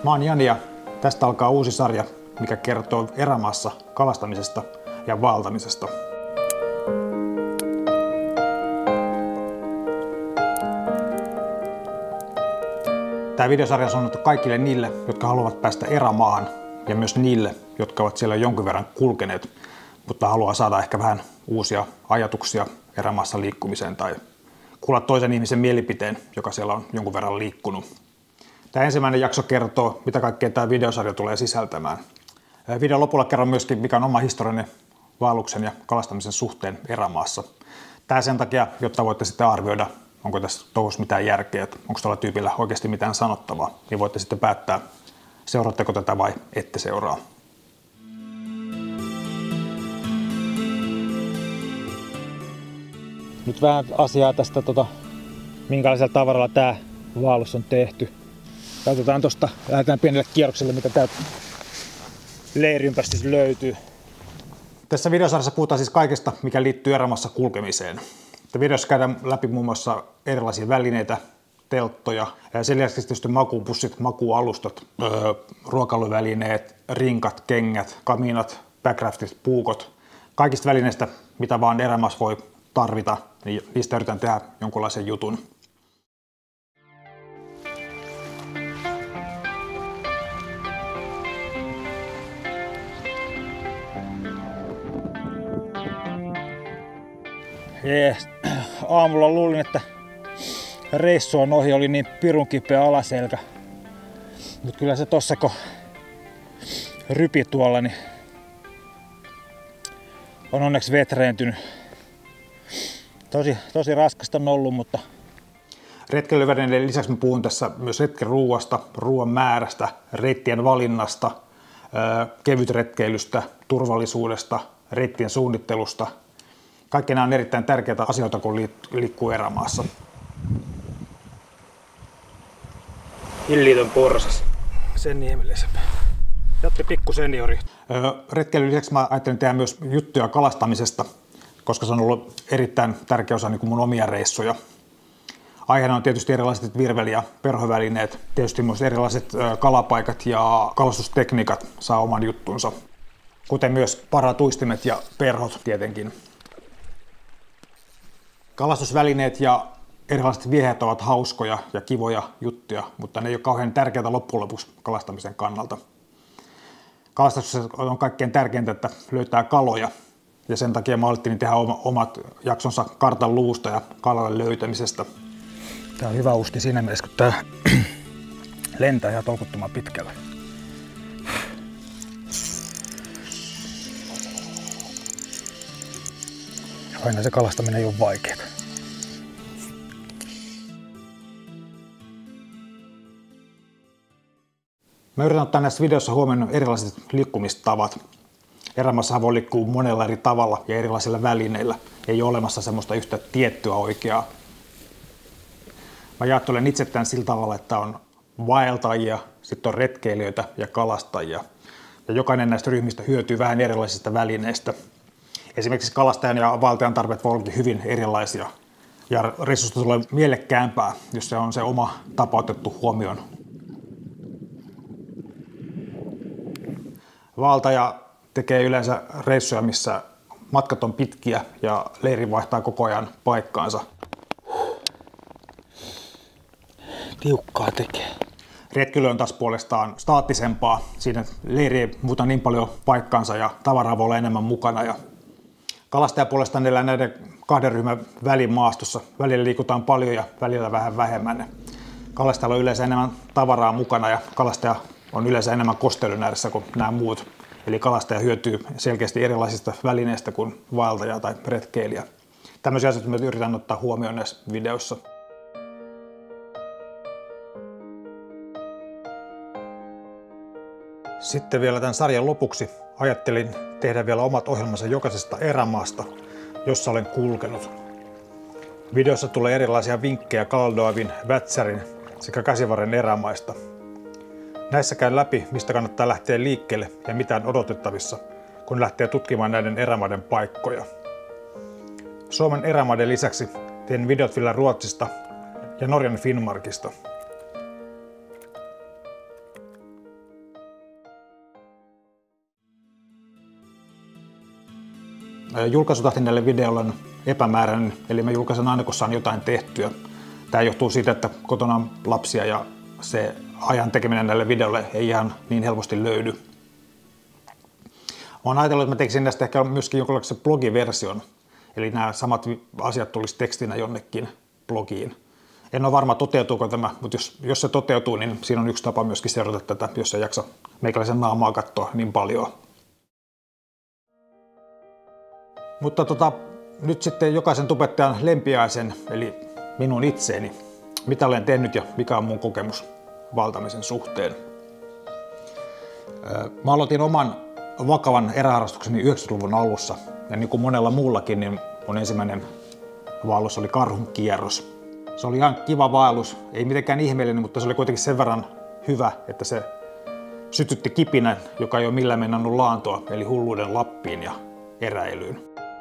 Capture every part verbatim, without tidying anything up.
Mä oon Jani ja tästä alkaa uusi sarja, mikä kertoo erämaassa kalastamisesta ja vaeltamisesta. Tämä videosarja on suunnattu kaikille niille, jotka haluavat päästä erämaahan ja myös niille, jotka ovat siellä jonkin verran kulkeneet, mutta haluaa saada ehkä vähän uusia ajatuksia erämaassa liikkumiseen tai kuulla toisen ihmisen mielipiteen, joka siellä on jonkun verran liikkunut. Tämä ensimmäinen jakso kertoo, mitä kaikkea tämä videosarja tulee sisältämään. Videon lopulla kerron myöskin, mikä on oma historiallinen vaelluksen ja kalastamisen suhteen erämaassa. Tämä sen takia, jotta voitte sitten arvioida, onko tässä touhussa mitään järkeä, että onko tuolla tyypillä oikeasti mitään sanottavaa, niin voitte sitten päättää, seuraatteko tätä vai ette seuraa. Nyt vähän asiaa tästä, tota, minkälaisella tavaralla tämä vaellus on tehty. Katsotaan tuosta, lähdetään pienelle kierrokselle, mitä täältä leiriympäristössä löytyy. Tässä videosarjassa puhutaan siis kaikesta, mikä liittyy erämaassa kulkemiseen. Tässä videossa käydään läpi muun muassa erilaisia välineitä, telttoja, ja sen lisäksi tietysti makuupussit, makuualustat, öö, ruokailuvälineet, rinkat, kengät, kaminat, backraftit, puukot. Kaikista välineistä, mitä vaan erämaassa voi tarvita, niin niistä yritän tehdä jonkunlaisen jutun. Jees. Aamulla luulin, että reissu on ohi, oli niin pirun kipeä alaselkä. Mutta kyllä se tossa kun rypi tuolla, niin on onneksi vetreentynyt. Tosi, tosi raskasta on ollut, mutta retkeilyvälineiden lisäksi mä puhun tässä myös retkiruuasta, ruoan määrästä, reittien valinnasta, kevytretkeilystä, turvallisuudesta, reittien suunnittelusta. Kaikki nämä on erittäin tärkeitä asioita, kun liikkuu erämaassa. Hillitön porsas. Sen niemellisempi. Jatti pikku seniori. Retkeilyn lisäksi mä ajattelin tehdä myös juttuja kalastamisesta, koska se on ollut erittäin tärkeä osa niin kuin mun omia reissuja. Aiheena on tietysti erilaiset virveli- ja perhovälineet, tietysti myös erilaiset kalapaikat ja kalastustekniikat saa oman juttunsa, kuten myös paratuistimet ja perhot tietenkin. Kalastusvälineet ja erilaiset vieheet ovat hauskoja ja kivoja juttuja, mutta ne ei ole kauhean tärkeitä loppujen lopuksi kalastamisen kannalta. Kalastuksessa on kaikkein tärkeintä, että löytää kaloja, ja sen takia mä aloittin tehdä omat jaksonsa kartan luvusta ja kalalle löytämisestä. Tää on hyvä usti siinä mielessä, kun tää lentää ihan tolkuttoman pitkälle. Aina se kalastaminen ei ole vaikeaa. Mä yritän ottaa näissä videoissa huomioon erilaiset liikkumistavat. Erämaassahan voi liikkua monella eri tavalla ja erilaisilla välineillä. Ei ole olemassa semmoista yhtä tiettyä oikeaa. Mä jaottelen itse tämän sillä tavalla, että on vaeltajia, sitten on retkeilijöitä ja kalastajia. Ja jokainen näistä ryhmistä hyötyy vähän erilaisista välineistä. Esimerkiksi kalastajan ja vaeltajan tarpeet voi olla hyvin erilaisia. Ja reissusta tulee mielekkäämpää, jos se on se oma tapa otettu huomioon. Vaeltaja tekee yleensä reissuja, missä matkat on pitkiä ja leiri vaihtaa koko ajan paikkaansa. Tiukkaa tekee. Retkeily on taas puolestaan staattisempaa. Siinä leiri ei muuta niin paljon paikkaansa ja tavaraa voi olla enemmän mukana. Ja kalastaja puolestaan elää näiden kahden ryhmän välin maastossa. Välillä liikutaan paljon ja välillä vähän vähemmän. Kalastajalla on yleensä enemmän tavaraa mukana ja kalastaja on yleensä enemmän kosteilun ääressä kuin nämä muut. Eli kalastaja hyötyy selkeästi erilaisista välineistä kuin vaeltaja tai retkeilijä. Tämmöisiä asioita mä yritän ottaa huomioon näissä videoissa. Sitten vielä tämän sarjan lopuksi ajattelin tehdä vielä omat ohjelmansa jokaisesta erämaasta, jossa olen kulkenut. Videossa tulee erilaisia vinkkejä Kaldojärven, Vätsärin sekä Käsivarren erämaista. Näissä käyn läpi, mistä kannattaa lähteä liikkeelle ja mitä on odotettavissa, kun lähtee tutkimaan näiden erämaiden paikkoja. Suomen erämaiden lisäksi teen videot vielä Ruotsista ja Norjan Finnmarkista. Julkaisutahti näille videoille on epämääräinen, eli mä julkaisen aina kun saan jotain tehtyä. Tämä johtuu siitä, että kotona on lapsia ja se ajan tekeminen näille videoille ei ihan niin helposti löydy. Mä oon ajatellut, että mä tekisin näistä ehkä myöskin jonkinlaisen blogiversion, eli nämä samat asiat tulisi tekstinä jonnekin blogiin. En ole varma, toteutuuko tämä, mutta jos, jos se toteutuu, niin siinä on yksi tapa myöskin seurata tätä, jos ei jaksa meikäläisen naamaa katsoa niin paljon. Mutta tota, nyt sitten jokaisen tubettajan lempiaisen, eli minun itseeni. Mitä olen tehnyt ja mikä on mun kokemus vaeltamisen suhteen. Mä aloitin oman vakavan eräharrastukseni yhdeksänkymmentäluvun alussa. Ja niin kuin monella muullakin, niin mun ensimmäinen vaellus oli karhun kierros. Se oli ihan kiva vaellus, ei mitenkään ihmeellinen, mutta se oli kuitenkin sen verran hyvä, että se sytytti kipinän, joka ei ole millään mennnyt laantoa, eli hulluuden Lappiin ja eräilyyn.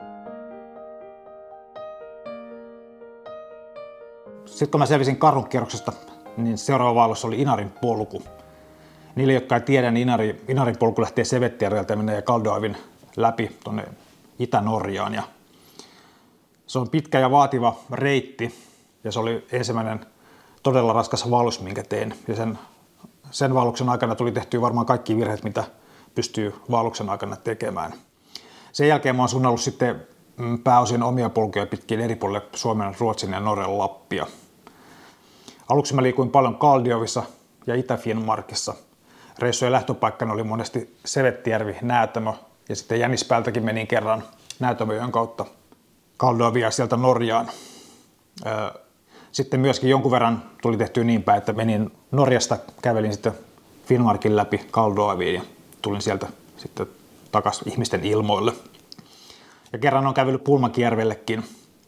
Sitten kun mä selvisin karhunkierroksesta, niin seuraava vaellus oli Inarin polku. Niille, jotka ei tiedä, niin Inari, Inarin polku lähtee Sevettijärveltä ja menee Kaldøvin läpi tuonne Itä-Norjaan. Ja se on pitkä ja vaativa reitti ja se oli ensimmäinen todella raskas vaellus, minkä tein. Ja sen, sen vaelluksen aikana tuli tehtyä varmaan kaikki virheet, mitä pystyy vaelluksen aikana tekemään. Sen jälkeen mä oon suunnallut sitten pääosin omia polkuja pitkin eri puolille Suomen, Ruotsin ja Norjan Lappia. Aluksi mä liikuin paljon Kaldøvissa ja Itä-Finnmarkissa. Reissujen lähtöpaikkana oli monesti Sevettijärvi, Näätämö ja sitten Jänispäältäkin menin kerran Näätämöjoen kautta Kaldøvia sieltä Norjaan. Sitten myöskin jonkun verran tuli tehtyä niin päin, että menin Norjasta, kävelin sitten Finnmarkin läpi Kaldøviin ja tulin sieltä sitten takaisin ihmisten ilmoille. Ja kerran on kävellyt Pulmakijärvellekin.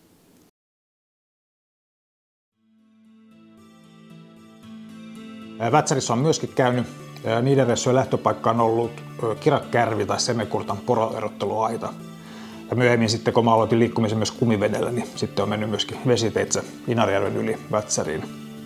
Vätsärissä on myöskin käynyt. Niiden reissujen lähtöpaikka on ollut Kirakärvi tai Semekurtan poroerotteluaita. Ja myöhemmin sitten, kun mä aloitin liikkumisen myös kumivedellä, niin sitten on mennyt myöskin vesiteitse Inarijärven yli Vätsäriin.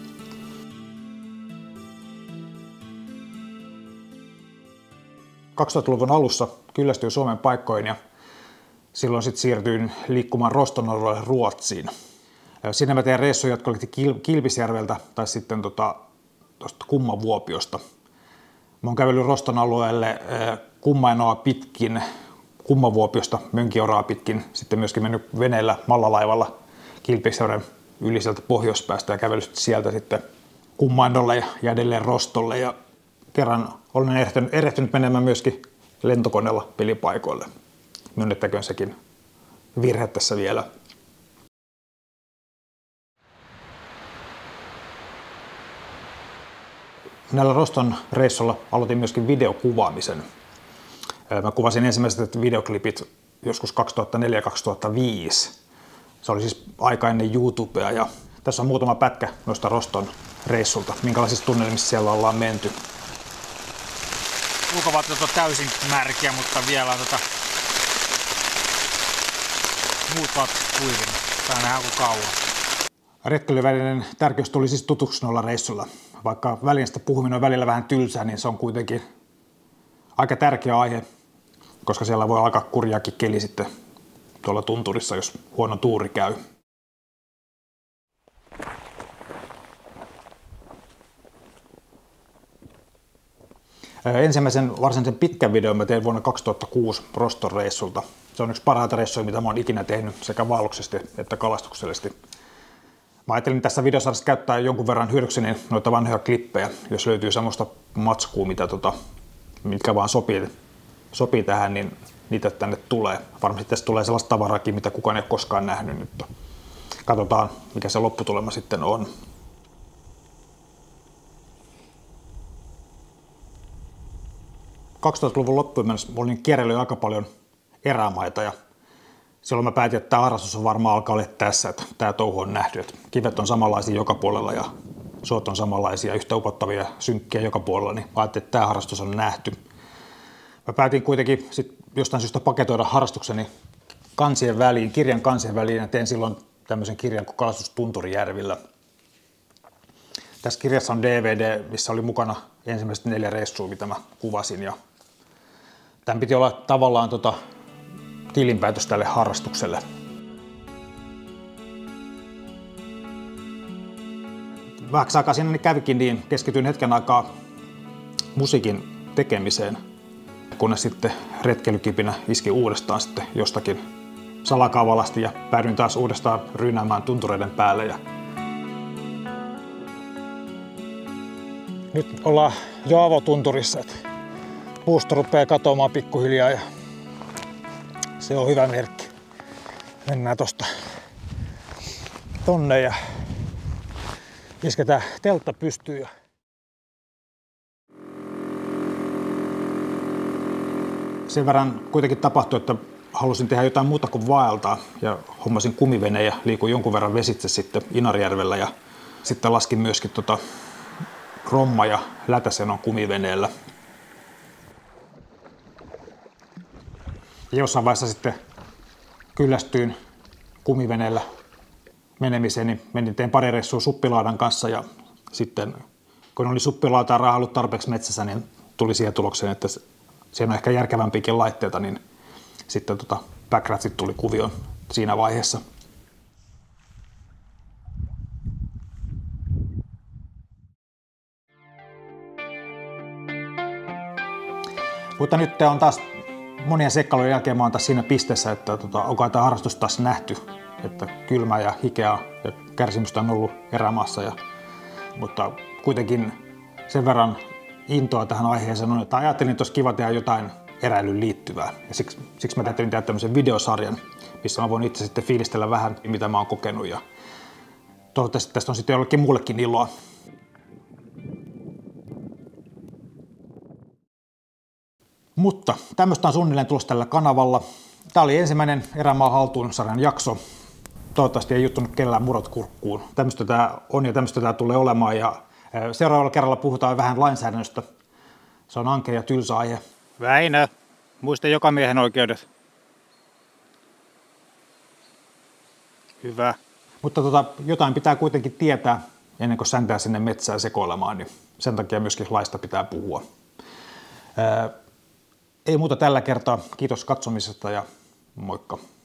kaksituhattaluvun alussa kyllästyin Suomen paikkoihin ja silloin sitten siirtyin liikkumaan Rostonorolle Ruotsiin. Siinä mä tein reissuja, jotka olivat Kilpisjärveltä tai sitten tota, Kummavuopiosta. Mä oon kävellyt Roston alueelle Kummainoa pitkin, Kummavuopiosta Mönkioraa pitkin, sitten myöskin mennyt veneellä Mallalaivalla Kilpisjärven yli sieltä pohjoispäästä ja kävellyt sieltä sitten Kummainolle ja edelleen Rostolle. Ja kerran olen erehtynyt, erehtynyt menemään myöskin lentokoneella pelipaikoille. Myönnettäköön sekin virhe tässä vielä. Näillä Roston reissulla aloitin myöskin videokuvaamisen. Mä kuvasin ensimmäiset videoklipit joskus kaksituhattaneljä kaksituhattaviisi. Se oli siis aika ennen YouTubea ja tässä on muutama pätkä noista Roston reissulta, minkälaisissa tunnelmissa siellä ollaan menty. Ulkovaatteet on täysin märkiä, mutta vielä on tota muut vaatteet kuivina. Tää nähdään kuin kauan. Retkeilyvälinen tärkeys tuli siis tutuksi noilla reissulla. Vaikka välineestä puhuminen on välillä vähän tylsää, niin se on kuitenkin aika tärkeä aihe, koska siellä voi alkaa kurjaakin keli sitten tuolla tunturissa, jos huono tuuri käy. Ensimmäisen varsinaisen pitkän videon mä tein vuonna kaksituhattakuusi Roston reissulta. Se on yksi parhaita reissuja, mitä mä oon ikinä tehnyt sekä vaelluksesti että kalastuksellisesti. Mä ajattelin tässä videosarjassa käyttää jonkun verran hyödykseni noita vanhoja klippejä, jos löytyy semmoista matskua, mitä tota, mitkä vaan sopii, sopii tähän, niin niitä tänne tulee. Varmasti tässä tulee sellaista tavaraakin, mitä kukaan ei ole koskaan nähnyt nyt. Katsotaan, mikä se lopputulema sitten on. kaksituhattaluvun loppuun mennessä olin kierrellyt aika paljon erämaita ja silloin mä päätin, että tämä harrastus on varmaan alkaa olla tässä, että tämä touhu on nähty. Että kivet on samanlaisia joka puolella ja suot on samanlaisia, yhtä upottavia ja synkkiä joka puolella, niin ajattelin, että tämä harrastus on nähty. Mä päätin kuitenkin sit jostain syystä paketoida harrastukseni kansien väliin, kirjan kansien väliin ja tein silloin tämmöisen kirjan kuin Kalastus Tunturijärvillä. Tässä kirjassa on D V D, missä oli mukana ensimmäiset neljä reissua, mitä mä kuvasin. Ja tämän piti olla tavallaan tota, tilinpäätös tälle harrastukselle. Vähäksi aikaa siinä kävikin, niin keskityin hetken aikaa musiikin tekemiseen, kunnes sitten retkeilykipinä iski uudestaan sitten jostakin salakavalasti ja päädyin taas uudestaan ryynäämään tuntureiden päälle. Ja nyt ollaan jo avotunturissa, että puusto rupeaa katoamaan pikkuhiljaa ja se on hyvä merkki. Mennään tosta tonne ja isketään teltta pystyyn. Sen verran kuitenkin tapahtui, että halusin tehdä jotain muuta kuin vaeltaa ja hommasin kumiveneen ja liikuin jonkun verran vesitse sitten Inarijärvellä ja sitten laskin myöskin tota Romma- ja Lätäsenon kumiveneellä. Ja jossain vaiheessa sitten kyllästyin kumiveneellä menemiseen, niin menin tein pari reissua suppilaadan kanssa ja sitten kun oli suppilautaa raahailut tarpeeksi metsässä, niin tuli siihen tulokseen, että siinä on ehkä järkevämpiäkin laitteita, niin sitten tota backratsit tuli kuvioon siinä vaiheessa. Mutta nyt on taas monien seikkailujen jälkeen mä oon taas siinä pisteessä, että tota, onko tämä harrastus taas nähty, että kylmä ja hikeä ja kärsimystä on ollut erämaassa, ja, mutta kuitenkin sen verran intoa tähän aiheeseen on, että ajattelin, että olisi kiva tehdä jotain eräilyyn liittyvää. Ja siksi, siksi mä ajattelin tehdä tämmöisen videosarjan, missä mä voin itse sitten fiilistellä vähän, mitä mä oon kokenut. Ja toivottavasti tästä on sitten jollekin muullekin iloa. Mutta tämmöistä on suunnilleen tulossa tällä kanavalla. Tämä oli ensimmäinen Erämaa haltuun -sarjan jakso. Toivottavasti ei juttunut kellään murot kurkkuun. Tämmöistä tämä on ja tämmöistä tämä tulee olemaan. Ja seuraavalla kerralla puhutaan vähän lainsäädännöstä. Se on ankea ja tylsä aihe. Väinö, muista jokamiehen oikeudet. Hyvä. Mutta tota, jotain pitää kuitenkin tietää ennen kuin säntää sinne metsään sekoilemaan, niin sen takia myöskin laista pitää puhua. Ää, ei muuta tällä kertaa. Kiitos katsomisesta ja moikka.